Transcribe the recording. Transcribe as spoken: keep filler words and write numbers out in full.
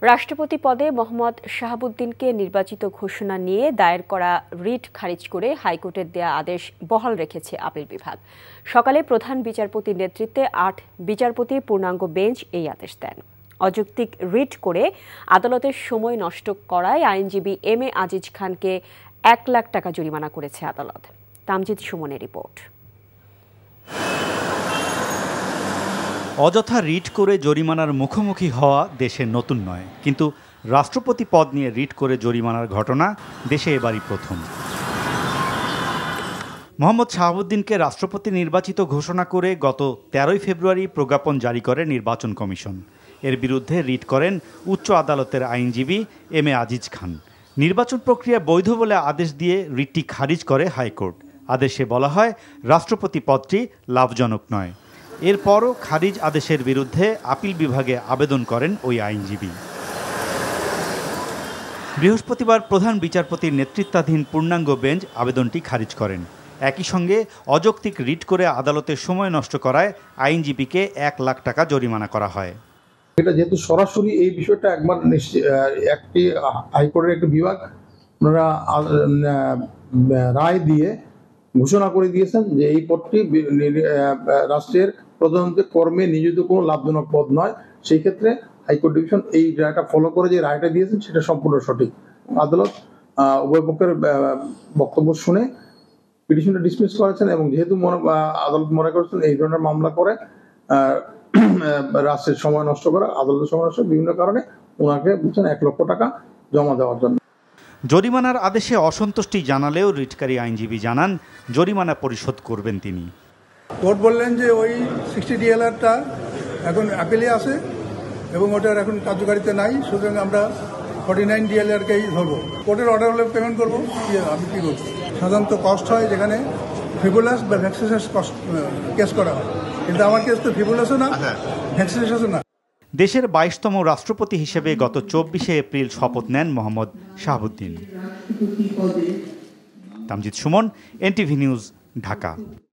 রাষ্ট্রপতি পদে মোহাম্মদ শাহাবুদ্দিনকে নির্বাচিত ঘোষণা নিয়ে দায়ের করা রিট খারিজ করে হাইকোর্টের দেয়া আদেশ বহাল রেখেছে আপিল বিভাগ। সকালে প্রধান বিচারপতির নেতৃত্বে আট বিচারপতির পূর্ণাঙ্গ বেঞ্চ এই আদেশ দেন। অযৌক্তিক রিট করে আদালতের সময় নষ্ট করায় আইনজীবী এম এ আজিজ খানকে এক লাখ টাকা জরিমানা করেছে আদালত। তামজিদ সুমনের রিপোর্ট। অযথা রিট করে জরিমানার মুখোমুখি হওয়া দেশের নতুন নয়, কিন্তু রাষ্ট্রপতি পদ নিয়ে রিট করে জরিমানার ঘটনা দেশে এবারই প্রথম। মোহাম্মদ শাহাবুদ্দিনকে রাষ্ট্রপতি নির্বাচিত ঘোষণা করে গত তেরোই ফেব্রুয়ারি প্রজ্ঞাপন জারি করে নির্বাচন কমিশন। এর বিরুদ্ধে রিট করেন উচ্চ আদালতের আইনজীবী এম এ আজিজ খান। নির্বাচন প্রক্রিয়া বৈধ বলে আদেশ দিয়ে রিটটি খারিজ করে হাইকোর্ট। আদেশে বলা হয়, রাষ্ট্রপতি পদটি লাভজনক নয়। এরপরও খারিজ আদেশের বিরুদ্ধে আপিল বিভাগে আবেদন করেন ওই আইনজীবী। বৃহস্পতিবার প্রধান বিচারপতির নেতৃত্বাধীন পূর্ণাঙ্গ বেঞ্চ আবেদনটি খারিজ করেন। একই সঙ্গে অযৌক্তিক রিট করে আদালতের সময় নষ্ট করায় আইনজীবীকে এক লাখ টাকা জরিমানা করা হয়। এটা যেহেতু সরাসরি এই বিষয়টা একবার একটি হাইকোর্টের একটি বিভাগ ওনারা রায় দিয়ে ঘোষণা করে দিয়েছেন যে এই পদটি রাষ্ট্রের প্রধানমন্ত্রীর কর্মে নিয়োজিত কোনো লাভজনক পদ নয়। সেই ক্ষেত্রে হাইকোর্ট ডিভিশন এই রায়টা ফলো করে যে রায়টা দিয়েছেন সেটা সম্পূর্ণ সঠিক। আদালত উভয় পক্ষের বক্তব্য শুনে পিটিশনটা ডিসমিস করেছেন এবং যেহেতু আদালত মনে করেছেন এই ধরনের মামলা করে রাষ্ট্রের সময় নষ্ট করা, আদালতের সময় নষ্ট বিভিন্ন কারণে ওনাকে বলছেন এক লক্ষ টাকা জমা দেওয়ার জন্য। জরিমানার আদেশে অসন্তুষ্টি জানালেও রিটকারী আইনজীবী জানান জরিমানা পরিশোধ করবেন তিনি। কোর্ট বললেন যে ওই সিক্সটি ডিএলআরটা এখন আপিলে আছে এবং ওটার এখন কার্যকারিতা নাই, সুতরাং আমরা ফর্টি নাইন ডিএলআরকেই ধরবো। কোর্টের অর্ডার হলে পেমেন্ট করবো। আমি কি করছি, সাধারণত কস্ট হয় যেখানে ফ্রিভুলাস বা ভ্যাক্সিনেশন কেস করা হয়, কিন্তু আমার কেস তো ফ্রিভুলাসও না, ভ্যাক্সিনেশনও না। দেশের বাইশতম রাষ্ট্রপতি হিসেবে গত চব্বিশে এপ্রিল শপথ নেন মোহাম্মদ শাহাবুদ্দিন। Tamjid Suman, NTV news, Dhaka.